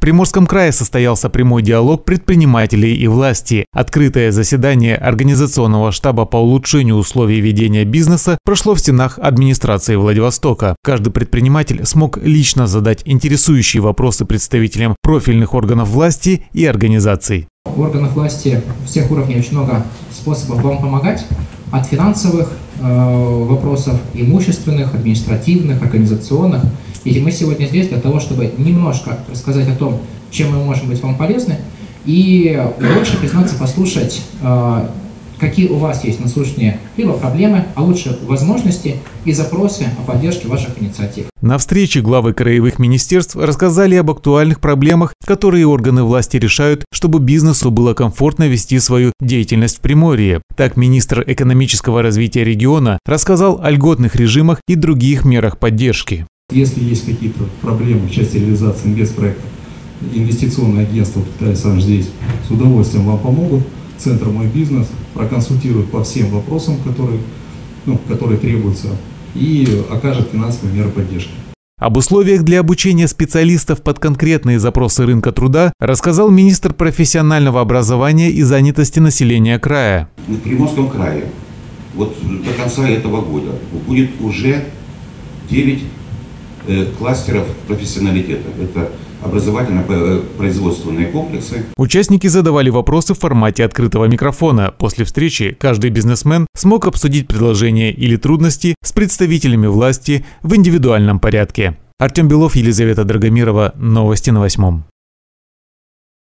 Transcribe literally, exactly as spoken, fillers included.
Приморском крае состоялся прямой диалог предпринимателей и власти. Открытое заседание Организационного штаба по улучшению условий ведения бизнеса прошло в стенах администрации Владивостока. Каждый предприниматель смог лично задать интересующие вопросы представителям профильных органов власти и организаций. У органов власти всех уровней очень много способов вам помогать, от финансовых э, вопросов, имущественных, административных, организационных. И мы сегодня здесь для того, чтобы немножко рассказать о том, чем мы можем быть вам полезны, и лучше, признаться, послушать, э, какие у вас есть насущные либо проблемы, а лучше возможности и запросы о поддержке ваших инициатив. На встрече главы краевых министерств рассказали об актуальных проблемах, которые органы власти решают, чтобы бизнесу было комфортно вести свою деятельность в Приморье. Так, министр экономического развития региона рассказал о льготных режимах и других мерах поддержки. Если есть какие-то проблемы в части реализации инвестпроекта, инвестиционное агентство «Капитализм» здесь с удовольствием вам помогут. Центр «Мой бизнес» проконсультирует по всем вопросам, которые, ну, которые требуются, и окажет финансовые меры поддержки. Об условиях для обучения специалистов под конкретные запросы рынка труда рассказал министр профессионального образования и занятости населения края. В Приморском крае вот до конца этого года будет уже девять э, кластеров профессионалитета. Это образовательно-производственные комплексы. Участники задавали вопросы в формате открытого микрофона. После встречи каждый бизнесмен смог обсудить предложения или трудности с представителями власти в индивидуальном порядке. Артем Белов, Елизавета Драгомирова. Новости на восьмом.